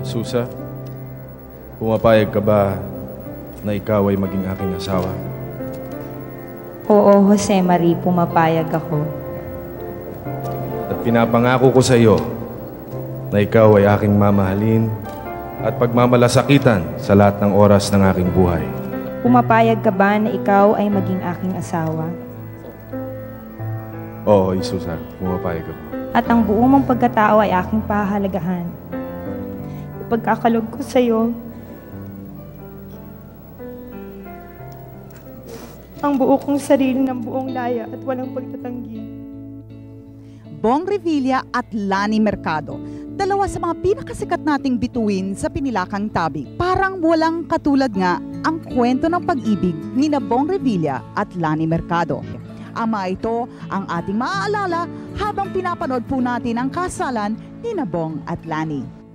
Susa, pumapayag ka ba na ikaw ay maging aking asawa? Oo, Jose Marie, pumapayag ako. At pinapangako ko sa iyo na ikaw ay aking mamahalin at pagmamalasakitan sa lahat ng oras ng aking buhay. Pumapayag ka ba na ikaw ay maging aking asawa? Oo, Susa, pumapayag ako. At ang buong mong pagkatao ay aking pahalagahan. Ipagkakalog ko sa iyo ang buo kong sarili ng buong laya at walang pagtatanggi. Bong Revilla at Lani Mercado, dalawa sa mga pinakasikat nating bituin sa Pinilakang Tabig. Parang walang katulad nga ang kwento ng pag-ibig ni na Bong Revilla at Lani Mercado. Ang mga ito ang ating maaalala habang pinapanood po natin ang kasalan ni na Bong at Lani.